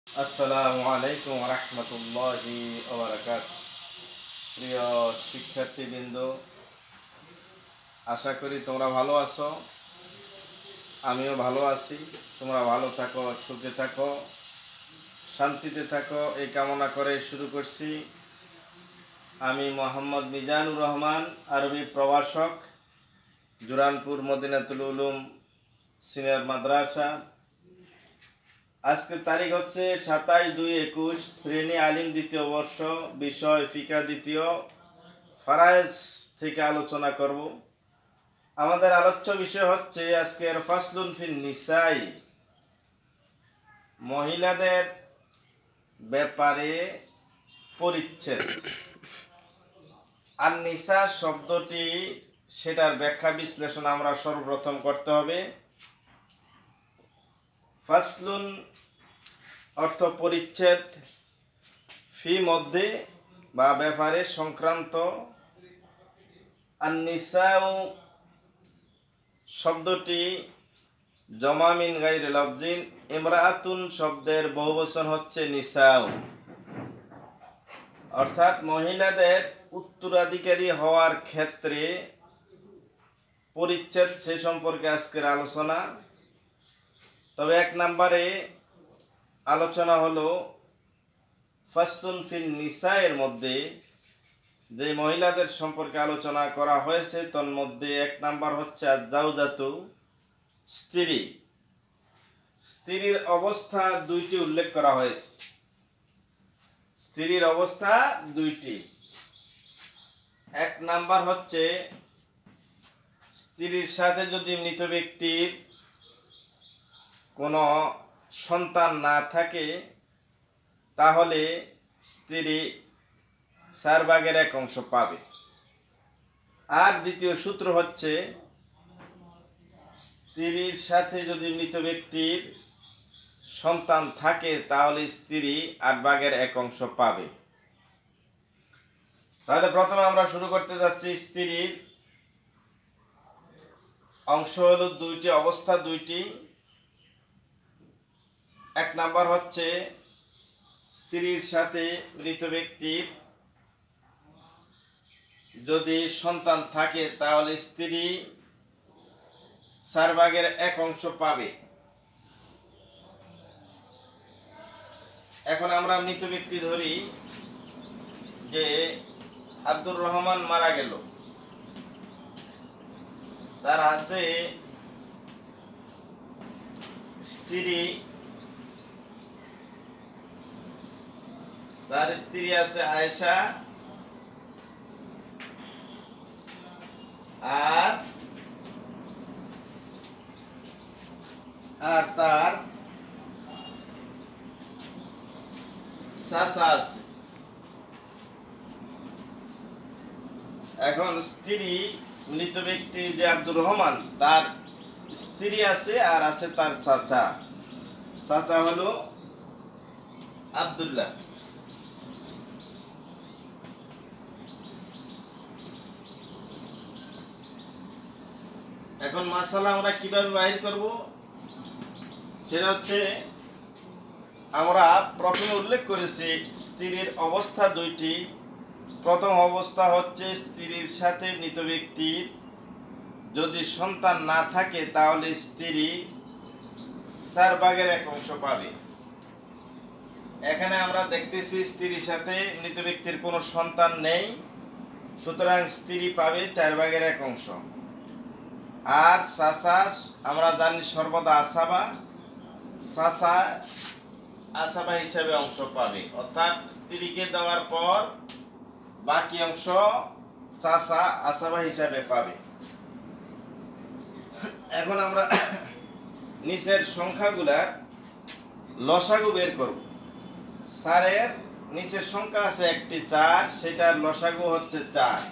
আসসালামু আলাইকুম রহমতুল্লাহি ওবারাকাতুহু। প্রিয় শিক্ষার্থীবৃন্দ, আশা করি তোমরা ভালো আছো। আমিও ভালো আছি। তোমরা ভালো থাকো, সুখে থাকো, শান্তিতে থাকো, এই কামনা করে শুরু করছি। আমি মোহাম্মদ মিজানুর রহমান, আরবি প্রভাষক, জুরানপুর মদিনাতুল উলুম সিনিয়র মাদ্রাসা। আজকের তারিখ হচ্ছে 27/2/21, শ্রেণী আলিম দ্বিতীয় বর্ষ, বিষয় ফিকা দ্বিতীয়, ফারায়েজ থেকে আলোচনা করব। আমাদের আলোচ্য বিষয় হচ্ছে আজকের ফাসলুন ফিন নিসাই, মহিলাদের ব্যাপারে পরিচ্ছেদ। আর নিসা শব্দটি, সেটার ব্যাখ্যা বিশ্লেষণ আমরা সর্বপ্রথম করতে হবে। ফাসলুন অর্থ পরিচ্ছেদ, ফি মধ্যে বা ব্যাপারে সংক্রান্ত। আর নিসাউ শব্দটি জমা মিন গাইরে লফজিন, ইমরাআতুন শব্দের বহুবচন হচ্ছে নিসাউ, অর্থাৎ মহিলাদের উত্তরাধিকারী হওয়ার ক্ষেত্রে পরিচ্ছেদ, সে সম্পর্কে আজকের আলোচনা। তবে 1 নম্বরে আলোচনা হলো ফাসলুন ফিন নিসা এর মধ্যে যে মহিলাদের সম্পর্কে আলোচনা করা হয়েছে তার মধ্যে 1 নাম্বার হচ্ছে আয-যাওজাতু, স্ত্রী। স্ত্রীর অবস্থা 2টি উল্লেখ করা হয়েছে। স্ত্রীর অবস্থা 2টি। 1 নাম্বার হচ্ছে স্ত্রীর সাথে যদি মৃত ব্যক্তির কোনো সন্তান না থাকে তাহলে স্ত্রী 4/1 পাবে। আর দ্বিতীয় সূত্র হচ্ছে স্ত্রীর সাথে যদি মৃত ব্যক্তির সন্তান থাকে তাহলে স্ত্রী 8/1 পাবে। তাহলে প্রথমে আমরা শুরু করতে যাচ্ছি। স্ত্রীর অংশ হলো 2টি, অবস্থা 2টি। 1 নাম্বার হচ্ছে স্ত্রীর সাথে মৃত ব্যক্তির যদি সন্তান থাকে তাহলে স্ত্রী 4/1 পাবে। এখন আমরা মৃত ব্যক্তি ধরি যে আব্দুর রহমান মারা গেল, তার আছে স্ত্রী, তার স্ত্রী আছে আয়েশা, আর তার চাচা আছে। এখন স্ত্রী, মৃত ব্যক্তি যে আব্দুর রহমান, তার স্ত্রী আছে আর আছে তার চাচা। চাচা হলো আব্দুল্লাহ। এখন মাসালা আমরা কিভাবে বাহির করব সেটা হচ্ছে, আমরা প্রথমে উল্লেখ করেছি স্ত্রীর অবস্থা 2টি। প্রথম অবস্থা হচ্ছে স্ত্রীর সাথে মৃত ব্যক্তির যদি সন্তান না থাকে তাহলে স্ত্রী 4/1 পাবে। এখানে আমরা দেখতেছি স্ত্রীর সাথে মৃত ব্যক্তির কোনো সন্তান নেই, সুতরাং স্ত্রী পাবে 4/1। আর চাচা আমরা জানি সর্বদা আসাবা, চাচা আসাবা হিসাবে অংশ পাবে, অর্থাৎ স্ত্রীকে দেওয়ার পর বাকি অংশ চাচা আসাবা হিসাবে পাবে। এখন আমরা নিচের সংখ্যাগুলার লসাগু বের করব। 4-এর নিচের সংখ্যা আছে একটি 4, সেটার লসাগু হচ্ছে 4।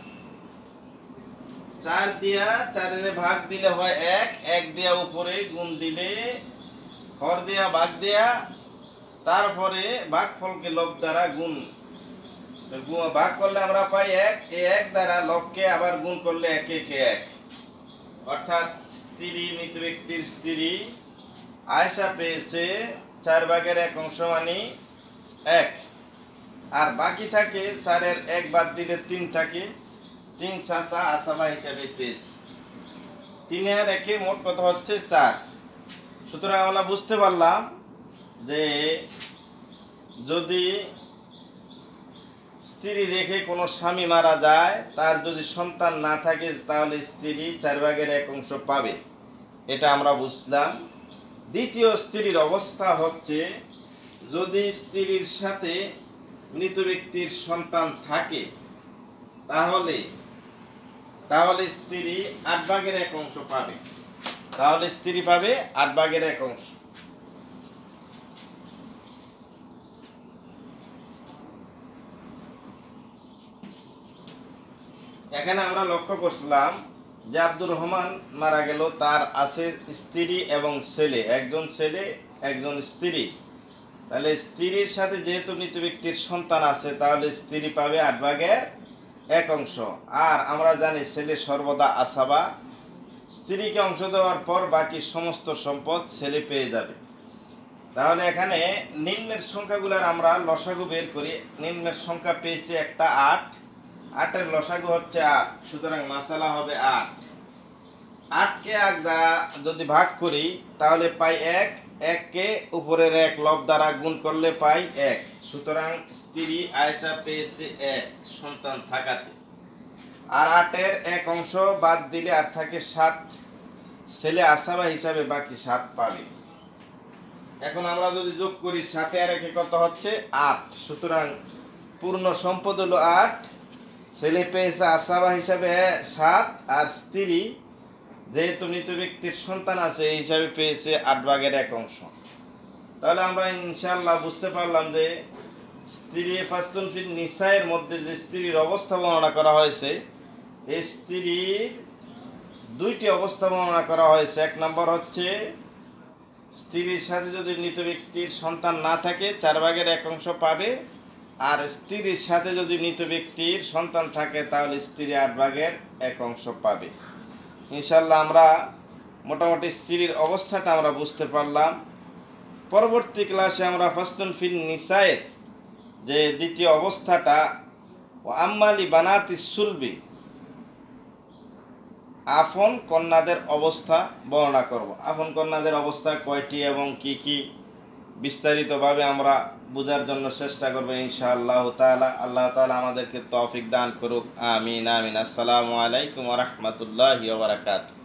4 দিয়া 4-এর ভাগ দিলে হয় 1, 1 দিয়া উপরে গুণ দিলে, হর দিয়া ভাগ দিয়া, তারপরে ভাগফলকে লব দ্বারা গুণ, ভাগ করলে আমরা পাই 1, এই 1 দ্বারা লবকে আবার গুণ করলে 1 1 1, অর্থাৎ স্ত্রী, মৃত ব্যক্তির স্ত্রী আয়েশা পেয়েছে 4/1 মানে 1, আর বাকি থাকে 4-এর 1 বাদ দিলে 3 থাকে। 3 চাচা আসাবা হিসাবে পেয়েছি। 3 আর 1 মোট কত হচ্ছে 4। সুতরাং আমরা বুঝতে পারলাম যে যদি স্ত্রী রেখে কোনো স্বামী মারা যায়, তার যদি সন্তান না থাকে তাহলে স্ত্রী 4/1 পাবে, এটা আমরা বুঝলাম। দ্বিতীয় স্ত্রীর অবস্থা হচ্ছে, যদি স্ত্রীর সাথে মৃত ব্যক্তির সন্তান থাকে তাহলে তাহলে স্ত্রী 8/1 পাবে। তাহলে স্ত্রী পাবে 8/1। এখানে আমরা লক্ষ্য করলাম যে আব্দুর রহমান মারা গেল, তার আছে স্ত্রী এবং ছেলে, একজন ছেলে একজন স্ত্রী। তাহলে স্ত্রীর সাথে যেহেতু মৃত ব্যক্তির সন্তান আছে, তাহলে স্ত্রী পাবে 8/1। আর আমরা জানি ছেলে সর্বদা আসাবা, স্ত্রীকে অংশ দেওয়ার পর বাকি সমস্ত সম্পদ ছেলে পেয়ে যাবে। তাহলে এখানে নিম্নের সংখ্যাগুলোর আমরা লসাগু বের করি। নিম্নের সংখ্যা পেয়েছি একটা 8, 8-এর লসাগু হচ্ছে 8, সুতরাং মাসালা হবে 8। 8কে 8 দ্বারা যদি ভাগ করি তাহলে পাই 1, 1কে উপরের 1 লব দ্বারা গুণ করলে পাই 1। সুতরাং স্ত্রী আয়েশা পেয়েছে 1 সন্তান থাকাতে। আর 8-এর 1 বাদ দিলে আর থাকে 7, ছেলে আসাবা হিসাবে বাকি 7 পাবে। এখন আমরা যদি যোগ করি 7 আর 1 কত হচ্ছে 8। সুতরাং পূর্ণ সম্পদ হলো 8, ছেলে পেয়েছে আসাবা হিসাবে 7, আর স্ত্রী যেহেতু মৃত ব্যক্তির সন্তান আছে এই হিসাবে পেয়েছে 8/1। তাহলে আমরা ইনশাআল্লাহ বুঝতে পারলাম যে স্ত্রী ফাসতুন ফিন নিসায়ের মধ্যে যে স্ত্রীর অবস্থা বর্ণনা করা হয়েছে, এই স্ত্রীর দুইটি অবস্থা বর্ণনা করা হয়েছে। 1 নম্বর হচ্ছে, স্ত্রীর সাথে যদি মৃত ব্যক্তির সন্তান না থাকে 4/1 পাবে, আর স্ত্রীর সাথে যদি মৃত ব্যক্তির সন্তান থাকে তাহলে স্ত্রী 8/1 পাবে। ইনশাল্লাহ আমরা মোটামুটি স্ত্রীর অবস্থাটা আমরা বুঝতে পারলাম। পরবর্তী ক্লাসে আমরা ফাসতুন ফিন নিসায়ের যে দ্বিতীয় অবস্থাটা, ও আম্মালি বানাতিস সুলবি, আপন কন্যাদের অবস্থা বর্ণনা করব। আপন কন্যাদের অবস্থা কয়টি এবং কি কি বিস্তারিতভাবে আমরা বোঝার জন্য চেষ্টা করব ইনশাআল্লাহ তাআলা। আল্লাহ তাআলা আমাদেরকে তৌফিক দান করুক। আমিন আমিন। আসসালামু আলাইকুম ওয়া রাহমাতুল্লাহি ওয়া বারাকাতুহু।